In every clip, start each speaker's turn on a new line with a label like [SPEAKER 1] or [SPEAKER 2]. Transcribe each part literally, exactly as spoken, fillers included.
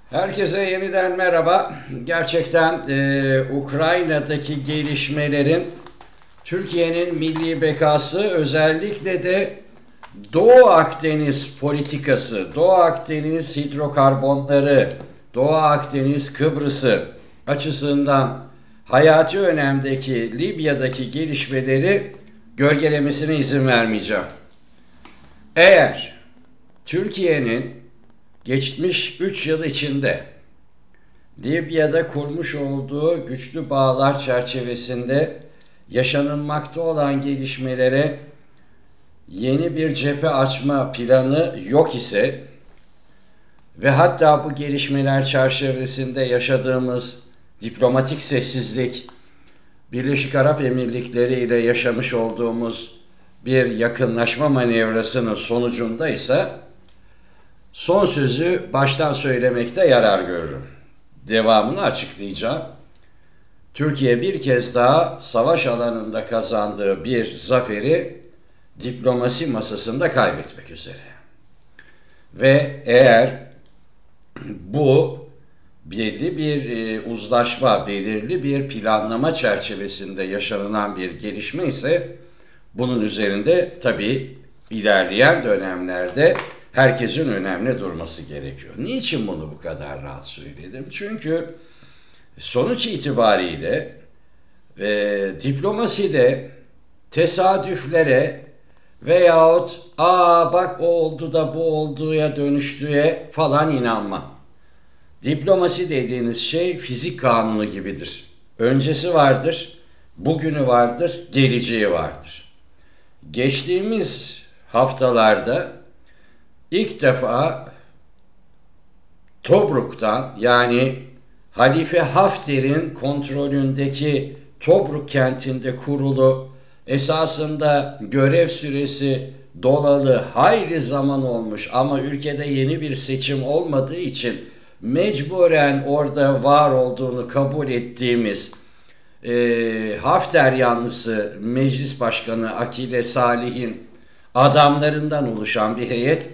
[SPEAKER 1] Herkese yeniden merhaba. Gerçekten e, Ukrayna'daki gelişmelerin Türkiye'nin milli bekası, özellikle de Doğu Akdeniz politikası, Doğu Akdeniz hidrokarbonları, Doğu Akdeniz Kıbrıs'ı açısından hayati önemdeki Libya'daki gelişmeleri gölgelemesine izin vermeyeceğim. Eğer Türkiye'nin geçmiş üç yıl içinde Libya'da kurmuş olduğu güçlü bağlar çerçevesinde yaşanılmakta olan gelişmelere yeni bir cephe açma planı yok ise ve hatta bu gelişmeler çerçevesinde yaşadığımız diplomatik sessizlik, Birleşik Arap Emirlikleri ile yaşamış olduğumuz bir yakınlaşma manevrasının sonucunda ise son sözü baştan söylemekte yarar görürüm. Devamını açıklayacağım. Türkiye bir kez daha savaş alanında kazandığı bir zaferi diplomasi masasında kaybetmek üzere. Ve eğer bu belli bir e, uzlaşma, belirli bir planlama çerçevesinde yaşanılan bir gelişme ise bunun üzerinde tabii ilerleyen dönemlerde herkesin önemli durması gerekiyor. Niçin bunu bu kadar rahat söyledim? Çünkü sonuç itibariyle e, diplomaside tesadüflere veyahut aa bak o oldu da bu olduğuya dönüştüğe falan inanma. Diplomasi dediğiniz şey fizik kanunu gibidir. Öncesi vardır, bugünü vardır, geleceği vardır. Geçtiğimiz haftalarda İlk defa Tobruk'tan, yani Halife Hafter'in kontrolündeki Tobruk kentinde kurulu, esasında görev süresi dolalı hayli zaman olmuş ama ülkede yeni bir seçim olmadığı için mecburen orada var olduğunu kabul ettiğimiz e, Hafter yanlısı Meclis Başkanı Akile Salih'in adamlarından oluşan bir heyet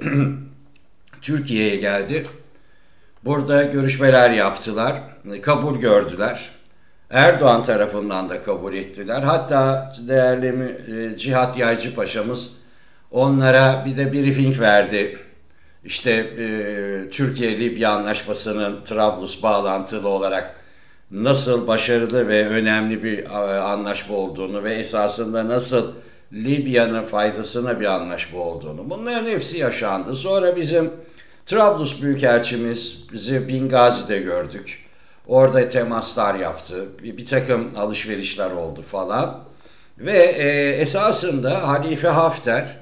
[SPEAKER 1] Türkiye'ye geldi. Burada görüşmeler yaptılar, kabul gördüler. Erdoğan tarafından da kabul ettiler. Hatta değerli Cihat Yaycı Paşa'mız onlara bir de briefing verdi. İşte e, Türkiye-Libya Anlaşması'nın Trablus bağlantılı olarak nasıl başarılı ve önemli bir e, anlaşma olduğunu ve esasında nasıl Libya'nın faydasına bir anlaşma olduğunu. Bunların hepsi yaşandı. Sonra bizim Trablus Büyükelçimiz bizi Bingazi'de gördük. Orada temaslar yaptı. Bir, bir takım alışverişler oldu falan. Ve e, esasında Halife Hafter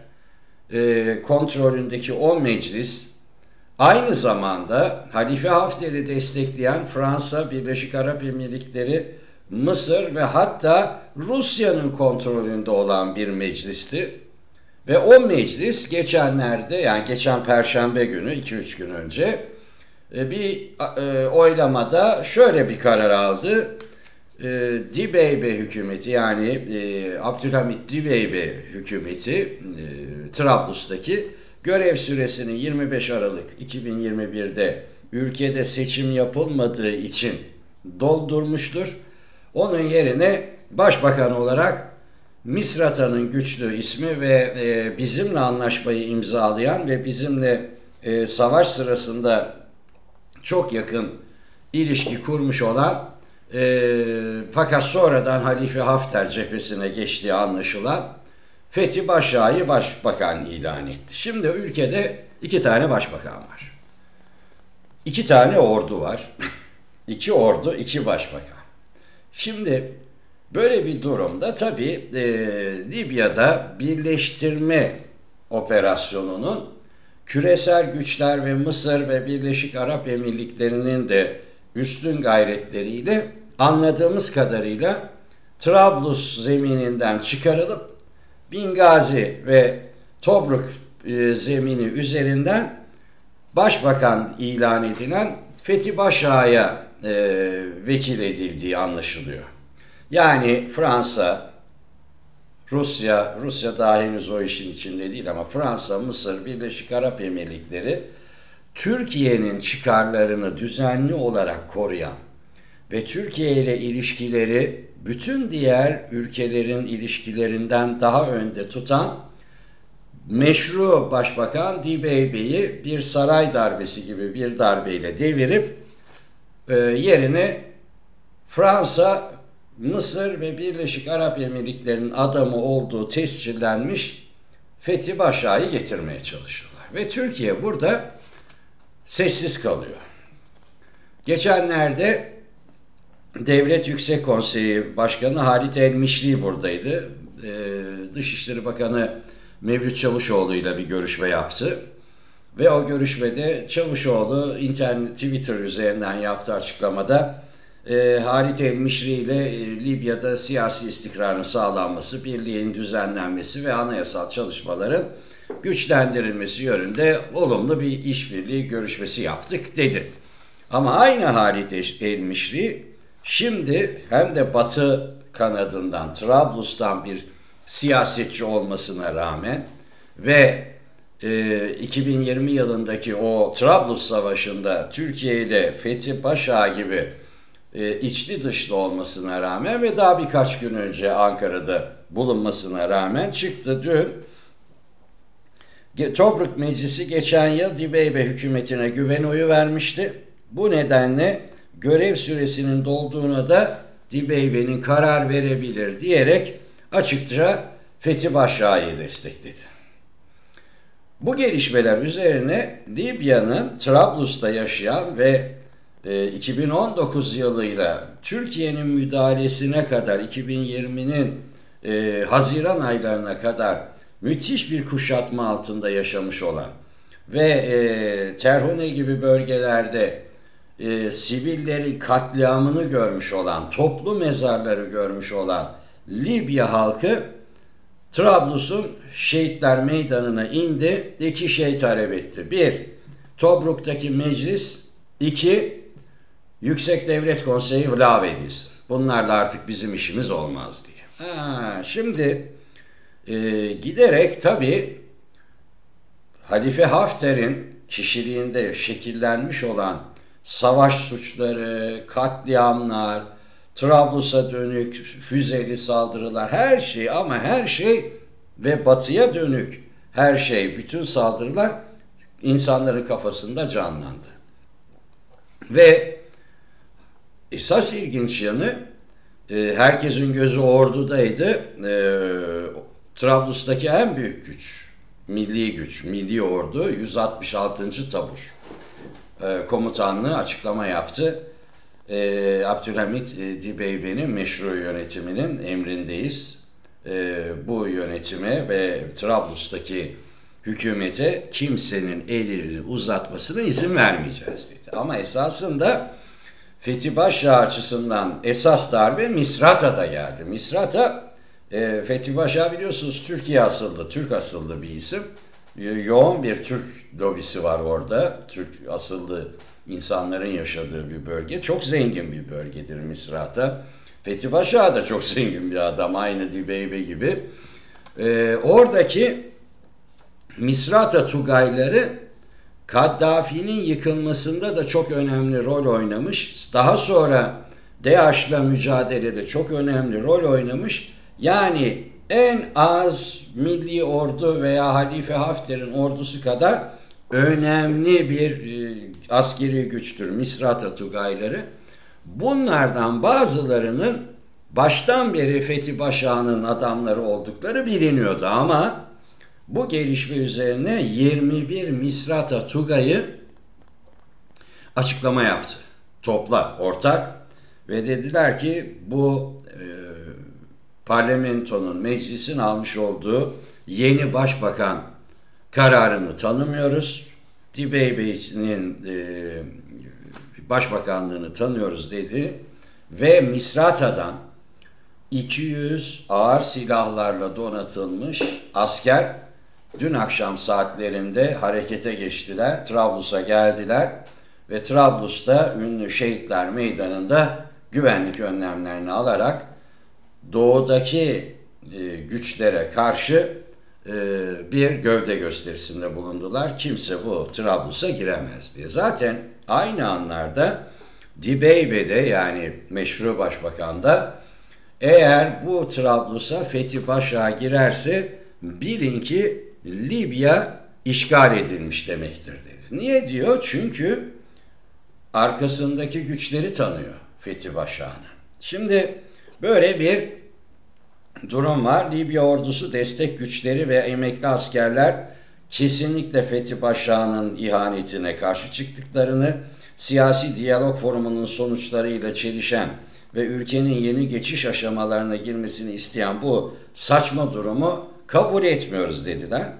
[SPEAKER 1] e, kontrolündeki o meclis aynı zamanda Halife Hafter'i destekleyen Fransa, Birleşik Arap Emirlikleri, Mısır ve hatta Rusya'nın kontrolünde olan bir meclisti. Ve o meclis geçenlerde, yani geçen Perşembe günü, iki üç gün önce bir oylamada şöyle bir karar aldı. Dibeybe hükümeti, yani Abdülhamit Dibeybe hükümeti Trablus'taki görev süresini yirmi beş Aralık iki bin yirmi bir'de ülkede seçim yapılmadığı için doldurmuştur. Onun yerine başbakan olarak Misrata'nın güçlü ismi ve e, bizimle anlaşmayı imzalayan ve bizimle e, savaş sırasında çok yakın ilişki kurmuş olan e, fakat sonradan Halife Hafter cephesine geçtiği anlaşılan Fethi Başak'ı başbakan ilan etti. Şimdi ülkede iki tane başbakan var. İki tane ordu var. İki ordu, iki başbakan. Şimdi böyle bir durumda tabii e, Libya'da birleştirme operasyonunun küresel güçler ve Mısır ve Birleşik Arap Emirlikleri'nin de üstün gayretleriyle anladığımız kadarıyla Trablus zemininden çıkarılıp Bingazi ve Tobruk e, zemini üzerinden başbakan ilan edilen Fethi Başak'a e, vekil edildiği anlaşılıyor. Yani Fransa, Rusya, Rusya daha henüz o işin içinde değil ama Fransa, Mısır, Birleşik Arap Emirlikleri Türkiye'nin çıkarlarını düzenli olarak koruyan ve Türkiye ile ilişkileri bütün diğer ülkelerin ilişkilerinden daha önde tutan meşru Başbakan Dibeybe'yi bir saray darbesi gibi bir darbeyle devirip e, yerine Fransa, Mısır ve Birleşik Arap Emirlikleri'nin adamı olduğu tescillenmiş Fethi Başak'ı getirmeye çalışıyorlar. Ve Türkiye burada sessiz kalıyor. Geçenlerde Devlet Yüksek Konseyi Başkanı Halit El-Mişri buradaydı. Ee, Dışişleri Bakanı Mevlüt Çavuşoğlu ile bir görüşme yaptı. Ve o görüşmede Çavuşoğlu internet, Twitter üzerinden yaptığı açıklamada e, Halit El-Mişri ile e, Libya'da siyasi istikrarın sağlanması, birliğin düzenlenmesi ve anayasal çalışmaların güçlendirilmesi yönünde olumlu bir işbirliği görüşmesi yaptık dedi. Ama aynı Halit El-Mişri şimdi hem de Batı kanadından, Trablus'tan bir siyasetçi olmasına rağmen ve e, iki bin yirmi yılındaki o Trablus Savaşı'nda Türkiye ile Fethi Başak gibi e, içli dışlı olmasına rağmen ve daha birkaç gün önce Ankara'da bulunmasına rağmen çıktı dün. Tobruk Meclisi geçen yıl Dibeybe hükümetine güven oyu vermişti. Bu nedenle görev süresinin dolduğuna da Dibeybe'nin karar verebilir diyerek açıkça Fethi Başak'ı destekledi. Bu gelişmeler üzerine Libya'nın Trablus'ta yaşayan ve e, iki bin on dokuz yılıyla Türkiye'nin müdahalesine kadar iki bin yirminin e, Haziran aylarına kadar müthiş bir kuşatma altında yaşamış olan ve e, Terhune gibi bölgelerde e, sivillerin katliamını görmüş olan, toplu mezarları görmüş olan Libya halkı Trablus'un Şehitler Meydanı'na indi, iki şey talep etti. Bir, Tobruk'taki meclis, iki, Yüksek Devlet Konseyi lağvedilsin. Bunlarla artık bizim işimiz olmaz diye. Ha, şimdi e, giderek tabii Halife Hafter'in kişiliğinde şekillenmiş olan savaş suçları, katliamlar, Trablus'a dönük füzeli saldırılar, her şey ama her şey ve batıya dönük her şey, bütün saldırılar insanların kafasında canlandı. Ve esas ilginç yanı e, herkesin gözü ordudaydı. E, Trablus'taki en büyük güç, milli güç, milli ordu yüz altmış altıncı Tabur e, komutanlığı açıklama yaptı. E, Abdülhamit e, Dibeybe'nin meşru yönetiminin emrindeyiz. E, bu yönetime ve Trablus'taki hükümete kimsenin elini uzatmasına izin vermeyeceğiz dedi. Ama esasında Fethi Başak açısından esas darbe Misrata'da geldi. Misrata, e, Fethi Başak biliyorsunuz Türkiye asıllı, Türk asıllı bir isim. Yoğun bir Türk lobisi var orada. Türk asıllı insanların yaşadığı bir bölge. Çok zengin bir bölgedir Misrata. Fethi Başak da çok zengin bir adam. Aynı Dibeybe gibi. Ee, oradaki Misrata Tugayları Kaddafi'nin yıkılmasında da çok önemli rol oynamış. Daha sonra DAEŞ'la mücadelede çok önemli rol oynamış. Yani en az Milli Ordu veya Halife Hafter'in ordusu kadar önemli bir e, askeri güçtür Misrata Tugayları. Bunlardan bazılarının baştan beri Fethi Başak'ın adamları oldukları biliniyordu ama bu gelişme üzerine yirmi bir Misrata Tugayı açıklama yaptı. Topla, ortak ve dediler ki bu e, parlamentonun, meclisin almış olduğu yeni başbakan kararını tanımıyoruz. Dibeybe'nin e, başbakanlığını tanıyoruz dedi ve Misrata'dan iki yüz ağır silahlarla donatılmış asker dün akşam saatlerinde harekete geçtiler, Trablus'a geldiler ve Trablus'ta ünlü Şehitler Meydanı'nda güvenlik önlemlerini alarak doğudaki e, güçlere karşı bir gövde gösterisinde bulundular. Kimse bu Trablus'a giremez diye. Zaten aynı anlarda Dibeybe'de, yani meşru başbakan da, eğer bu Trablus'a Fethi Paşa girerse bilin ki Libya işgal edilmiş demektir dedi. Niye diyor? Çünkü arkasındaki güçleri tanıyor Fethi Paşa'nın. Şimdi böyle bir durum var. Libya ordusu, destek güçleri ve emekli askerler kesinlikle Fethi Paşa'nın ihanetine karşı çıktıklarını, siyasi diyalog forumunun sonuçlarıyla çelişen ve ülkenin yeni geçiş aşamalarına girmesini isteyen bu saçma durumu kabul etmiyoruz dediler.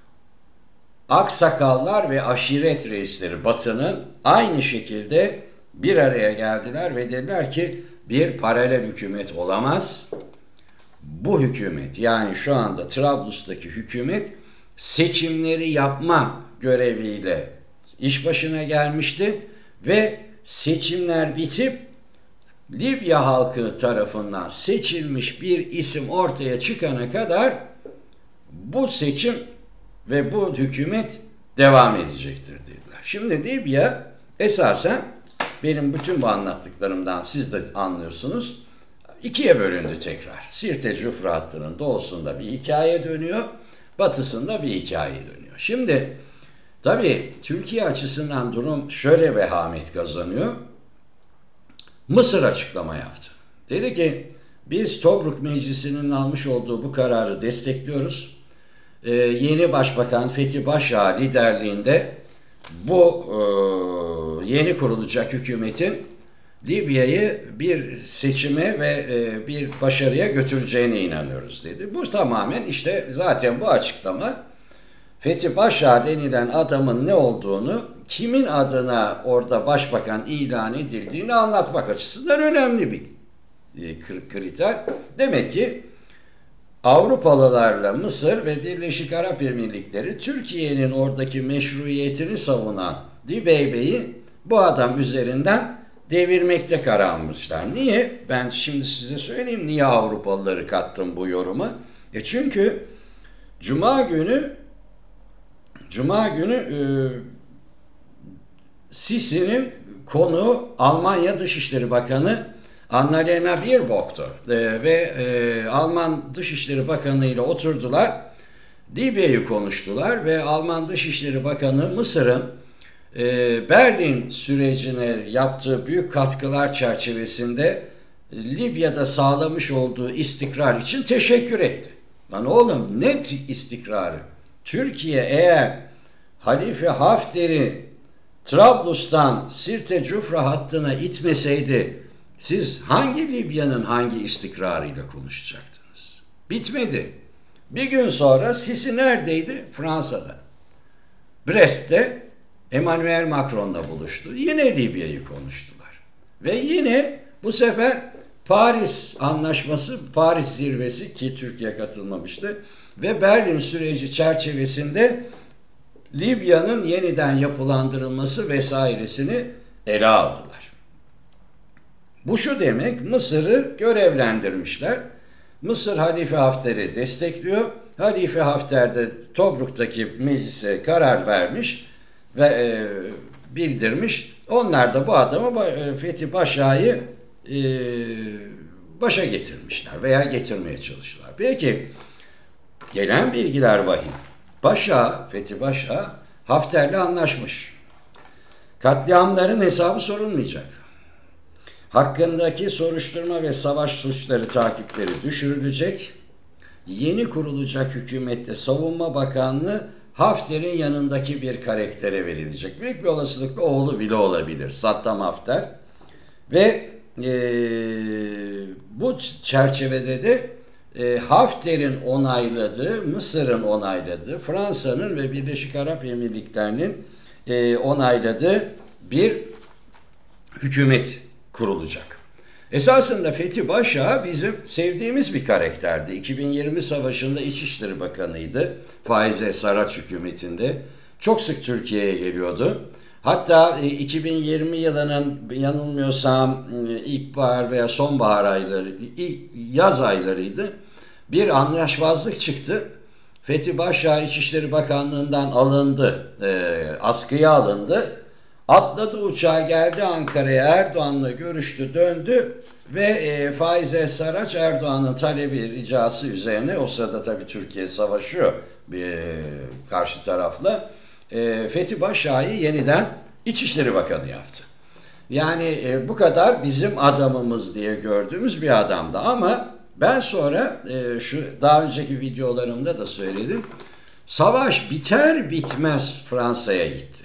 [SPEAKER 1] Aksakallar ve aşiret reisleri Batı'nın aynı şekilde bir araya geldiler ve dediler ki bir paralel hükümet olamaz. Bu hükümet, yani şu anda Trablus'taki hükümet seçimleri yapma göreviyle iş başına gelmişti ve seçimler bitip Libya halkı tarafından seçilmiş bir isim ortaya çıkana kadar bu seçim ve bu hükümet devam edecektir dediler. Şimdi Libya esasen benim bütün bu anlattıklarımdan siz de anlıyorsunuz, ikiye bölündü tekrar. Sirte-Cufra hattının doğusunda bir hikaye dönüyor, batısında bir hikaye dönüyor. Şimdi tabii Türkiye açısından durum şöyle vehamet kazanıyor. Mısır açıklama yaptı. Dedi ki biz Tobruk Meclisi'nin almış olduğu bu kararı destekliyoruz. Ee, yeni Başbakan Fethi Paşa liderliğinde bu e, yeni kurulacak hükümetin Libya'yı bir seçime ve e, bir başarıya götüreceğine inanıyoruz dedi. Bu tamamen işte zaten bu açıklama Fethi Paşa denilen adamın ne olduğunu, kimin adına orada başbakan ilan edildiğini anlatmak açısından önemli bir kriter. Demek ki Avrupalılarla Mısır ve Birleşik Arap Emirlikleri Türkiye'nin oradaki meşruiyetini savunan Dibeybe'yi bu adam üzerinden devirmekte kararmışlar. Niye? Ben şimdi size söyleyeyim niye Avrupalıları kattım bu yoruma. E çünkü Cuma günü Cuma günü e, Sisi'nin konuğu Almanya Dışişleri Bakanı Annalena Baerbock'tu. E, ve e, Alman Dışişleri Bakanı ile oturdular. Libya'yı konuştular ve Alman Dışişleri Bakanı Mısır'ın e, Berlin sürecine yaptığı büyük katkılar çerçevesinde Libya'da sağlamış olduğu istikrar için teşekkür etti. Lan oğlum ne istikrarı? Türkiye eğer Halife Hafter'i Trablus'tan Sirte-Cufra hattına itmeseydi siz hangi Libya'nın hangi istikrarıyla konuşacaktınız? Bitmedi. Bir gün sonra Sisi neredeydi? Fransa'da. Brest'te Emmanuel Macron'la buluştu. Yine Libya'yı konuştular. Ve yine bu sefer Paris Anlaşması, Paris Zirvesi ki Türkiye katılmamıştı ve Berlin süreci çerçevesinde Libya'nın yeniden yapılandırılması vesairesini ele aldılar. Bu şu demek, Mısır'ı görevlendirmişler. Mısır Halife Hafter'i destekliyor. Halife Hafter de Tobruk'taki meclise karar vermiş ve e, bildirmiş. Onlar da bu adamı e, Fethi Paşa'yı e, başa getirmişler veya getirmeye çalıştılar. Peki gelen bilgiler vahim. Paşa, Fethi Paşa Hafter'le anlaşmış. Katliamların hesabı sorulmayacak. Hakkındaki soruşturma ve savaş suçları takipleri düşürülecek. Yeni kurulacak hükümette Savunma Bakanlığı Hafter'in yanındaki bir karaktere verilecek. Büyük bir olasılıkla oğlu bile olabilir. Saddam Hafter. Ve e, bu çerçevede de e, Hafter'in onayladığı, Mısır'ın onayladığı, Fransa'nın ve Birleşik Arap Emirlikleri'nin e, onayladığı bir hükümet kurulacak. Esasında Fethi Paşa bizim sevdiğimiz bir karakterdi. iki bin yirmi savaşında İçişleri Bakanıydı. Faize Saraç hükümetinde. Çok sık Türkiye'ye geliyordu. Hatta iki bin yirmi yılının yanılmıyorsam ilkbahar veya sonbahar ayları, ilk yaz aylarıydı. Bir anlaşmazlık çıktı. Fethi Başağı İçişleri Bakanlığı'ndan alındı, e, askıya alındı. Atladı uçağa, geldi Ankara'ya, Erdoğan'la görüştü, döndü ve e, Faize Saraç Erdoğan'ın talebi, ricası üzerine, o sırada tabii Türkiye savaşıyor bir e, karşı tarafla, e, Fethi Başak'ı yeniden İçişleri Bakanı yaptı. Yani e, bu kadar bizim adamımız diye gördüğümüz bir adamdı ama ben sonra e, şu daha önceki videolarımda da söyledim, savaş biter bitmez Fransa'ya gitti.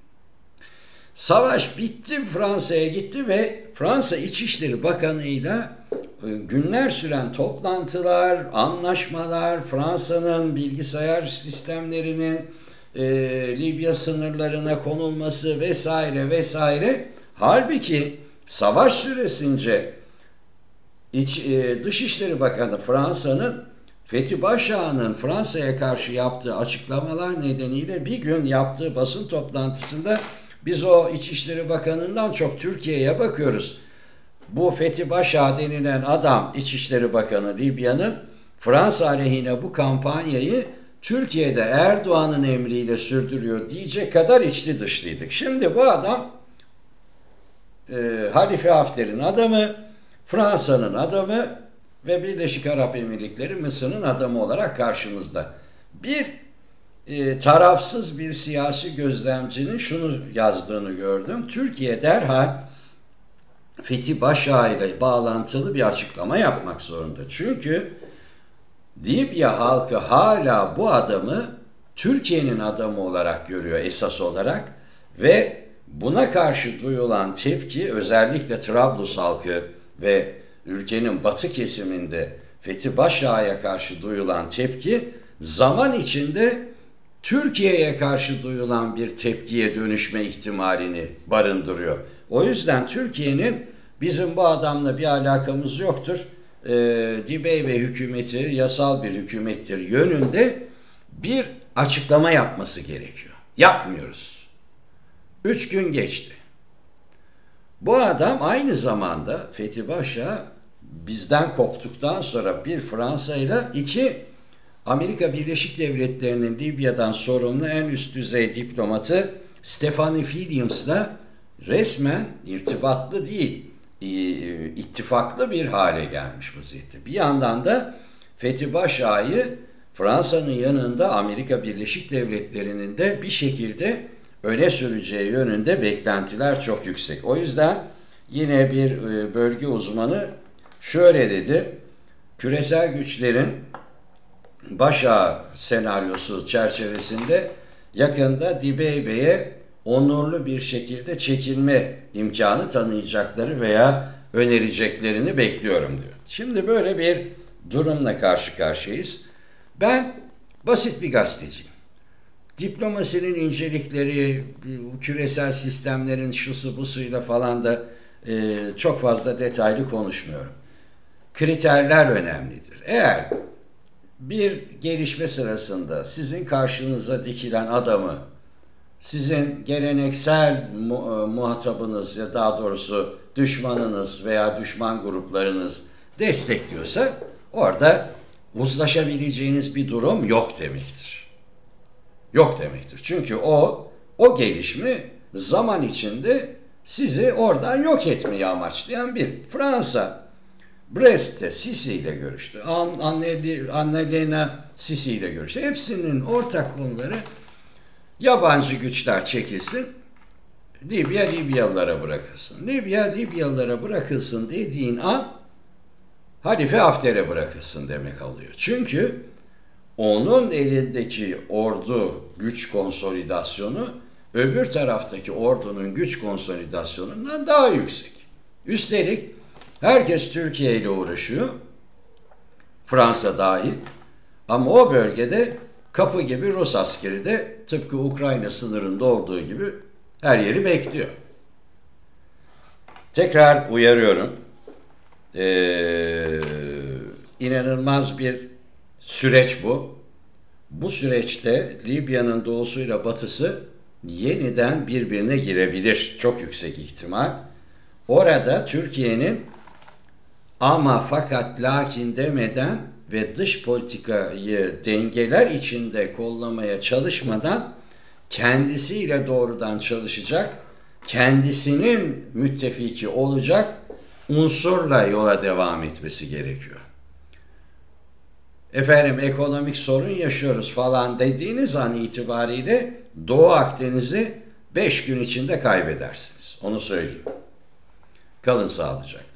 [SPEAKER 1] Savaş bitti, Fransa'ya gitti ve Fransa İçişleri Bakanı'yla günler süren toplantılar, anlaşmalar, Fransa'nın bilgisayar sistemlerinin e, Libya sınırlarına konulması vesaire vesaire. Halbuki savaş süresince İç, e, Dışişleri Bakanı Fransa'nın, Fethi Başak'ın Fransa'ya karşı yaptığı açıklamalar nedeniyle bir gün yaptığı basın toplantısında biz o İçişleri Bakanı'ndan çok Türkiye'ye bakıyoruz. Bu Fethi Başak denilen adam, İçişleri Bakanı Libya'nın, Fransa aleyhine bu kampanyayı Türkiye'de Erdoğan'ın emriyle sürdürüyor diyecek kadar içli dışlıydık. Şimdi bu adam e, Halife Hafter'in adamı, Fransa'nın adamı ve Birleşik Arap Emirlikleri Mısır'ın adamı olarak karşımızda. Bir e, tarafsız bir siyasi gözlemcinin şunu yazdığını gördüm. Türkiye derhal Fethi Başak ile bağlantılı bir açıklama yapmak zorunda. Çünkü Libya halkı hala bu adamı Türkiye'nin adamı olarak görüyor esas olarak ve buna karşı duyulan tepki, özellikle Trablus halkı ve ülkenin batı kesiminde Fethi Başak'a karşı duyulan tepki zaman içinde Türkiye'ye karşı duyulan bir tepkiye dönüşme ihtimalini barındırıyor. O yüzden Türkiye'nin bizim bu adamla bir alakamız yoktur, e, Dibeybe hükümeti yasal bir hükümettir yönünde bir açıklama yapması gerekiyor. Yapmıyoruz. Üç gün geçti. Bu adam aynı zamanda Fethi Başak bizden koptuktan sonra bir Fransa ile iki Amerika Birleşik Devletleri'nin Libya'dan sorumlu en üst düzey diplomatı Stephanie Williams'la resmen irtibatlı değil, ittifaklı bir hale gelmiş vaziyette. Bir yandan da Fethi Başak'ı Fransa'nın yanında Amerika Birleşik Devletleri'nin de bir şekilde öne süreceği yönünde beklentiler çok yüksek. O yüzden yine bir bölge uzmanı şöyle dedi: küresel güçlerin Başak senaryosu çerçevesinde yakında Dibeybe'ye onurlu bir şekilde çekilme imkanı tanıyacakları veya önereceklerini bekliyorum diyor. Şimdi böyle bir durumla karşı karşıyayız. Ben basit bir gazeteciyim. Diplomasinin incelikleri, küresel sistemlerin şusu busuyla falan da e, çok fazla detaylı konuşmuyorum. Kriterler önemlidir. Eğer bir gelişme sırasında sizin karşınıza dikilen adamı sizin geleneksel mu- muhatabınız ya daha doğrusu düşmanınız veya düşman gruplarınız destekliyorsa orada uzlaşabileceğiniz bir durum yok demektir. Yok demektir. Çünkü o o gelişme zaman içinde sizi oradan yok etmeyi amaçlayan bir. Fransa Brest'te Sisi ile görüştü. Annalena Sisi ile görüştü. Hepsinin ortak konuları yabancı güçler çekilsin, Libya Libyalılara bırakılsın. Libya Libyalılara bırakılsın dediğin an Halife Hafter'e bırakılsın demek oluyor. Çünkü onun elindeki ordu güç konsolidasyonu öbür taraftaki ordunun güç konsolidasyonundan daha yüksek. Üstelik herkes Türkiye ile uğraşıyor, Fransa dahil, ama o bölgede kapı gibi Rus askeri de tıpkı Ukrayna sınırında olduğu gibi her yeri bekliyor. Tekrar uyarıyorum. Ee, inanılmaz bir süreç bu. Bu süreçte Libya'nın doğusuyla batısı yeniden birbirine girebilir. Çok yüksek ihtimal. Orada Türkiye'nin ama fakat lakin demeden ve dış politikayı dengeler içinde kollamaya çalışmadan kendisiyle doğrudan çalışacak, kendisinin müttefiki olacak unsurla yola devam etmesi gerekiyor. Efendim ekonomik sorun yaşıyoruz falan dediğiniz an itibariyle Doğu Akdeniz'i beş gün içinde kaybedersiniz. Onu söyleyeyim. Kalın sağlıcakla.